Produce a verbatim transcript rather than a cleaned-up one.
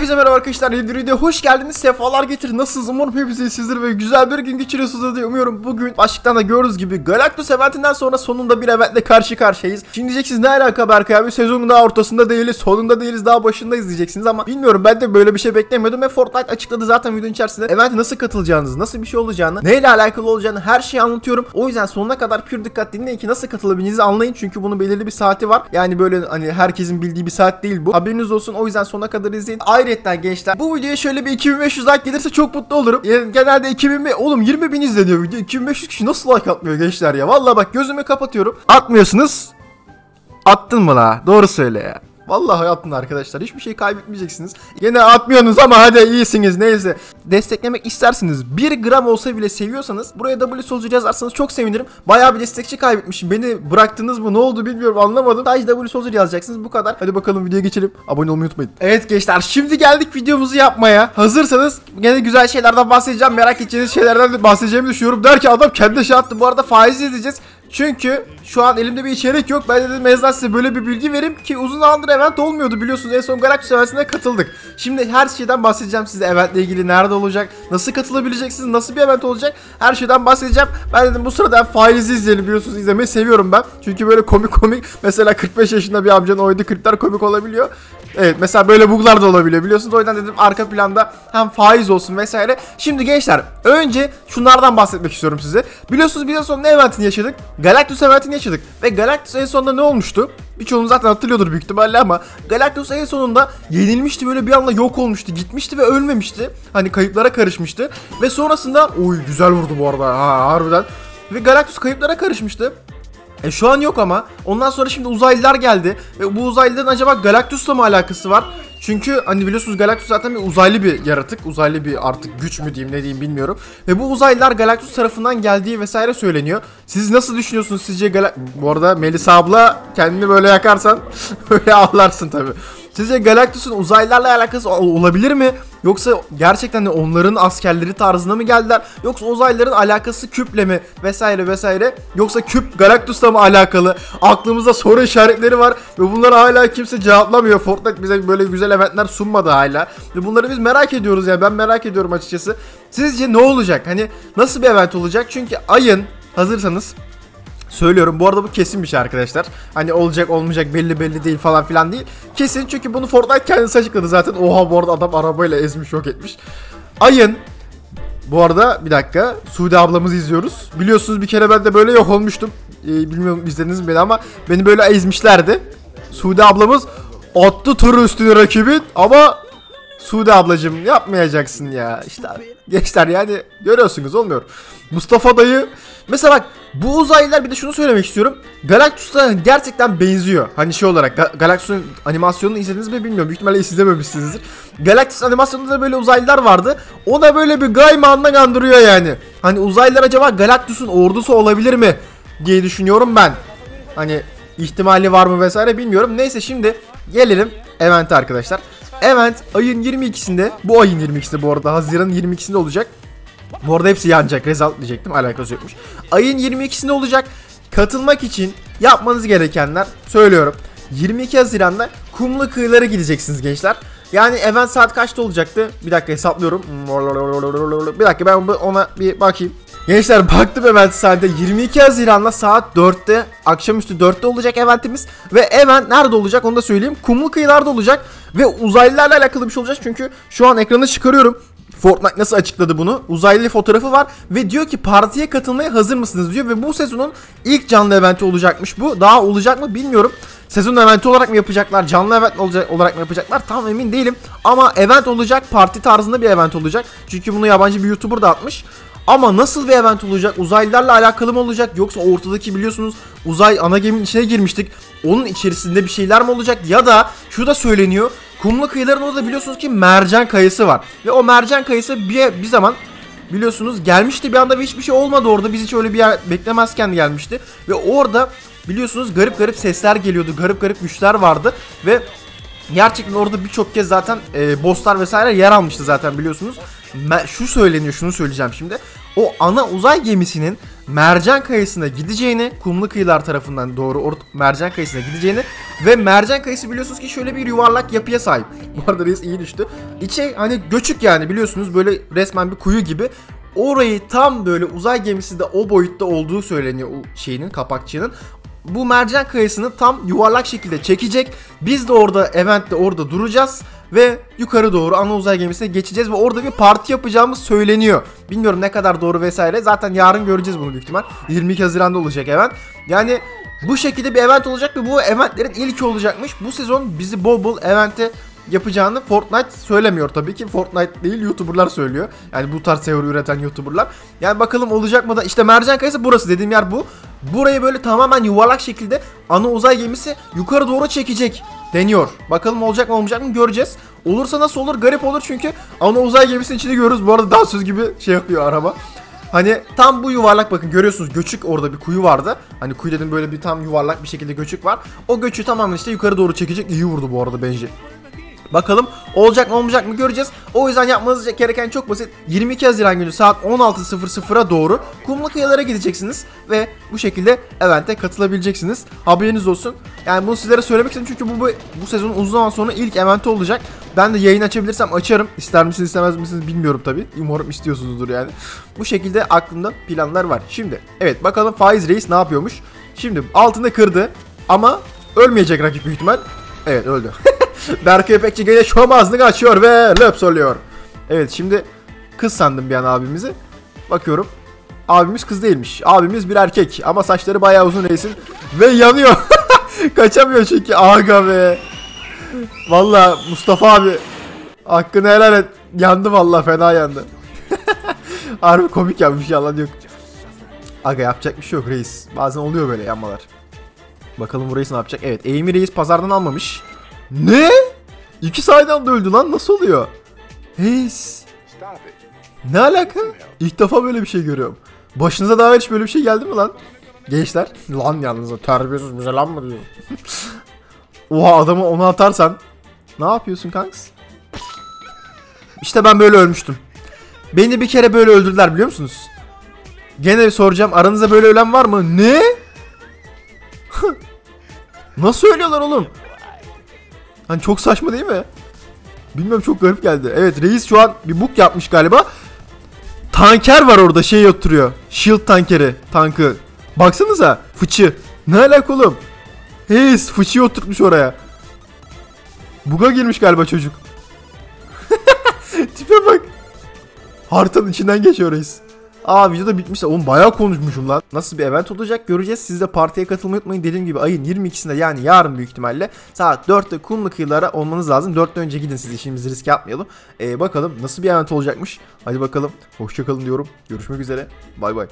Hepinize merhaba arkadaşlar, yeni bir videoya hoş geldiniz, sefalar getirin. Nasılsınız? Umarım hepiniz iyisizdir ve güzel bir gün geçiriyorsunuz diye umuyorum. Bugün başlıktan da gördüğünüz gibi Galactus eventinden sonra sonunda bir eventle karşı karşıyayız. Şimdi diyeceksiniz, ne alaka Berkay abi, sezonun daha ortasında değiliz, sonunda değiliz, daha başındayız diyeceksiniz ama bilmiyorum, ben de böyle bir şey beklemiyordum ve Fortnite açıkladı zaten videonun içerisinde. Evente nasıl katılacağınızı, nasıl bir şey olacağını, neyle alakalı olacağını, her şeyi anlatıyorum. O yüzden sonuna kadar pür dikkat dinleyin ki nasıl katılabileceğinizi anlayın, çünkü bunun belirli bir saati var. Yani böyle hani herkesin bildiği bir saat değil bu. Haberiniz olsun, o yüzden sonuna kadar izleyin. Ayrıca gençler, bu videoya şöyle bir iki bin beş yüz like gelirse çok mutlu olurum. Yani genelde iki bin oğlum yirmi bin izleniyor video. iki bin beş yüz kişi nasıl like atmıyor gençler ya? Vallahi bak, gözümü kapatıyorum. Atmıyorsunuz. Attın mı la? Doğru söyle ya. Vallahi attın arkadaşlar. Hiçbir şey kaybetmeyeceksiniz. Yine atmıyorsunuz ama hadi iyisiniz, neyse. Desteklemek istersiniz, bir gram olsa bile seviyorsanız buraya W Soldier yazarsanız çok sevinirim. Bayağı bir destekçi kaybetmişim. Beni bıraktınız mı? Ne oldu bilmiyorum, anlamadım. Sadece W Soldier yazacaksınız, bu kadar. Hadi bakalım, videoya geçelim. Abone olmayı unutmayın. Evet gençler, şimdi geldik videomuzu yapmaya. Hazırsanız gene güzel şeylerden bahsedeceğim. Merak edeceğiniz şeylerden de bahsedeceğimi düşünüyorum. Der ki adam kendi şey attı. Bu arada faiz izleyeceğiz. Çünkü şu an elimde bir içerik yok. Ben dedim mezden size böyle bir bilgi vereyim ki uzun zamandır event olmuyordu biliyorsunuz. En son Galactus eventine katıldık. Şimdi her şeyden bahsedeceğim size, eventle ilgili nerede olacak, nasıl katılabileceksiniz, nasıl bir event olacak, her şeyden bahsedeceğim. Ben dedim bu sırada faizi izleyelim, biliyorsunuz izlemeyi seviyorum ben. Çünkü böyle komik komik, mesela kırk beş yaşında bir amcanın oynadığı klipler komik olabiliyor. Evet, mesela böyle buglar da olabiliyor biliyorsunuz. O yüzden dedim arka planda hem faiz olsun vesaire. Şimdi gençler, önce şunlardan bahsetmek istiyorum size. Biliyorsunuz bir de sonra ne eventini yaşadık? Galactus eventini yaşadık. Ve Galactus en sonunda ne olmuştu? Birçoğunuz zaten hatırlıyordur büyük ihtimalle ama Galactus en sonunda yenilmişti, böyle bir anda yok olmuştu, gitmişti ve ölmemişti. Hani kayıplara karışmıştı. Ve sonrasında oy güzel vurdu bu arada ha, harbiden. Ve Galactus kayıplara karışmıştı. E şu an yok ama. Ondan sonra şimdi uzaylılar geldi. Ve bu uzaylıların acaba Galactus'la mı alakası var? Çünkü hani biliyorsunuz Galactus zaten bir uzaylı bir yaratık. Uzaylı bir artık güç mü diyeyim, ne diyeyim bilmiyorum. Ve bu uzaylılar Galactus tarafından geldiği vesaire söyleniyor. Siz nasıl düşünüyorsunuz sizce Gal... Bu arada Melisa abla, kendini böyle yakarsan öyle ağlarsın tabi. Sizce Galactus'un uzaylılarla alakası olabilir mi? Yoksa gerçekten de onların askerleri tarzına mı geldiler? Yoksa uzaylıların alakası küple mi? Vesaire vesaire. Yoksa küp Galactus'la mı alakalı? Aklımızda soru işaretleri var ve bunlara hala kimse cevaplamıyor. Fortnite bize böyle güzel eventler sunmadı hala. Ve bunları biz merak ediyoruz yani, ben merak ediyorum açıkçası. Sizce ne olacak? Hani nasıl bir event olacak? Çünkü ayın, hazırsanız söylüyorum, bu arada bu kesin bir şey arkadaşlar. Hani olacak olmayacak belli belli değil falan filan değil. Kesin, çünkü bunu Fortnite kendisi açıkladı zaten. Oha, bu arada adam arabayla ezmiş, yok etmiş. Ayın, bu arada bir dakika, Suudi ablamızı izliyoruz. Biliyorsunuz bir kere ben de böyle yok olmuştum. Ee, bilmiyorum izlediniz mi beni ama beni böyle ezmişlerdi. Suudi ablamız attı turu üstüne rakibin ama Suudi ablacığım yapmayacaksın ya. İşte gençler, yani görüyorsunuz olmuyor. Mustafa dayı mesela, bak bu uzaylılar, bir de şunu söylemek istiyorum. Galactus'a gerçekten benziyor. Hani şey olarak Ga Galactus'un animasyonunu izlediniz mi bilmiyorum. Büyük ihtimalle izlememişsinizdir. Galactus animasyonunda da böyle uzaylılar vardı. O da böyle bir gaymanla kandırıyor yani. Hani uzaylılar acaba Galactus'un ordusu olabilir mi diye düşünüyorum ben. Hani ihtimali var mı vesaire bilmiyorum. Neyse, şimdi gelelim event'e arkadaşlar. Event ayın yirmi ikisinde, bu ayın yirmi ikisinde, bu arada Haziran'ın yirmi ikisinde olacak. Bu arada hepsi yanacak, result diyecektim, alakası yokmuş. Ayın yirmi ikisinde olacak. Katılmak için yapmanız gerekenler söylüyorum. yirmi iki Haziran'da kumlu kıyılara gideceksiniz gençler. Yani event saat kaçta olacaktı? Bir dakika hesaplıyorum. Bir dakika, ben ona bir bakayım. Gençler baktım event saate, yirmi iki Haziran'da saat dörtte, akşamüstü dörtte olacak eventimiz. Ve event nerede olacak onu da söyleyeyim. Kumlu kıyılarda olacak ve uzaylılarla alakalı bir şey olacak, çünkü şu an ekrana çıkarıyorum. Fortnite nasıl açıkladı bunu? Uzaylı fotoğrafı var ve diyor ki partiye katılmaya hazır mısınız diyor ve bu sezonun ilk canlı eventi olacakmış bu. Daha olacak mı bilmiyorum. Sezon eventi olarak mı yapacaklar, canlı event olacak olarak mı yapacaklar tam emin değilim. Ama event olacak, parti tarzında bir event olacak. Çünkü bunu yabancı bir YouTuber da atmış. Ama nasıl bir event olacak? Uzaylılarla alakalı mı olacak? Yoksa ortadaki, biliyorsunuz uzay ana geminin içine girmiştik. Onun içerisinde bir şeyler mi olacak? Ya da şu da söyleniyor. Kumlu kıyıların orada biliyorsunuz ki mercan kayısı var. Ve o mercan kayısı bir, bir zaman biliyorsunuz gelmişti bir anda ve hiçbir şey olmadı orada. Biz hiç öyle bir yer beklemezken gelmişti. Ve orada biliyorsunuz garip garip sesler geliyordu. Garip garip güçler vardı. Ve gerçekten orada birçok kez zaten e, bosslar vesaire yer almıştı zaten biliyorsunuz. Şu söyleniyor, şunu söyleyeceğim şimdi. o ana uzay gemisinin mercan kayısına gideceğini, kumlu kıyılar tarafından doğru mercan kayısına gideceğini ve mercan kayısı biliyorsunuz ki şöyle bir yuvarlak yapıya sahip. Bu arada reis iyi düştü. İçe hani göçük yani biliyorsunuz böyle resmen bir kuyu gibi. Orayı tam böyle uzay gemisi de o boyutta olduğu söyleniyor o şeyinin, kapakçığının. Bu mercan kayısını tam yuvarlak şekilde çekecek. Biz de orada eventte orada duracağız ve yukarı doğru ana uzay gemisine geçeceğiz ve orada bir parti yapacağımız söyleniyor. Bilmiyorum ne kadar doğru vesaire. Zaten yarın göreceğiz bunu büyük ihtimal. yirmi iki Haziran'da olacak event. Yani bu şekilde bir event olacak ve bu eventlerin ilki olacakmış. Bu sezon bizi bol bol evente yapacağını Fortnite söylemiyor tabii ki. Fortnite değil, YouTuber'lar söylüyor. Yani bu tarz teori üreten YouTuber'lar. Yani bakalım olacak mı da. İşte mercan kayısı burası, dediğim yer bu. Burayı böyle tamamen yuvarlak şekilde ana uzay gemisi yukarı doğru çekecek deniyor. Bakalım olacak mı olmayacak mı göreceğiz. Olursa nasıl olur? Garip olur çünkü ana uzay gemisinin içini görürüz. Bu arada dansöz gibi şey yapıyor araba. Hani tam bu yuvarlak, bakın görüyorsunuz göçük, orada bir kuyu vardı. Hani kuyu dedim, böyle bir tam yuvarlak bir şekilde göçük var. O göçüğü tamamen işte yukarı doğru çekecek. İyi vurdu bu arada Benji. Bakalım olacak mı olmayacak mı göreceğiz. O yüzden yapmanız gereken çok basit. yirmi iki Haziran günü saat on altı sıfır sıfıra doğru kumlu kıyılara gideceksiniz ve bu şekilde evente katılabileceksiniz. Haberiniz olsun. Yani bunu sizlere söylemek istedim çünkü bu, bu bu sezonun uzun zaman sonra ilk eventi olacak. Ben de yayın açabilirsem açarım. İster misiniz istemez misiniz bilmiyorum tabii. Umarım istiyorsunuzdur yani. Bu şekilde aklımda planlar var. Şimdi evet, bakalım Faiz Reis ne yapıyormuş. Şimdi altını kırdı ama ölmeyecek rakip büyük ihtimal. Evet, öldü. Berkay Öpekçi gene şom ağzını açıyor ve löps oluyor. Evet, şimdi kız sandım bir an abimizi. Bakıyorum abimiz kız değilmiş. Abimiz bir erkek ama saçları bayağı uzun reisin. Ve yanıyor. Kaçamıyor çünkü. Aga be. Valla Mustafa abi hakkını helal et. Yandı valla, fena yandı. Harbi komik yapmış, yalan yok. Aga yapacak bir şey yok reis. Bazen oluyor böyle yanmalar. Bakalım bu reis ne yapacak. Evet, Amy reis pazardan almamış. Ne? İki sayeden de öldü lan, nasıl oluyor? Heys. Ne alaka? İlk defa böyle bir şey görüyorum. Başınıza daha hiç böyle bir şey geldi mi lan? Gençler. Lan yalnız terbiyesiz bize lan mı diyor. Oha, adamı ona atarsan. Ne yapıyorsun kanks? İşte ben böyle ölmüştüm. Beni bir kere böyle öldürdüler biliyor musunuz? Gene soracağım, aranızda böyle ölen var mı? Ne? Nasıl ölüyorlar oğlum? Hani çok saçma değil mi? Bilmiyorum, çok garip geldi. Evet, reis şu an bir bug yapmış galiba. Tanker var orada, şey oturuyor. Shield tankeri, tankı. Baksanıza, fıçı. Ne alaka oğlum? Heys, fıçıyı oturtmuş oraya. Bug'a girmiş galiba çocuk. Tipe bak. Haritanın içinden geçiyor reis. Aa, video da bitmiş. Oğlum bayağı konuşmuşum lan. Nasıl bir event olacak göreceğiz. Siz de partiye katılmayı unutmayın. Dediğim gibi ayın yirmi ikisinde, yani yarın büyük ihtimalle saat dörtte kumlu kıyılara olmanız lazım. dörtten önce gidin, siz işimizi risk yapmayalım. Ee, bakalım nasıl bir event olacakmış. Hadi bakalım. Hoşçakalın diyorum. Görüşmek üzere. Bay bay.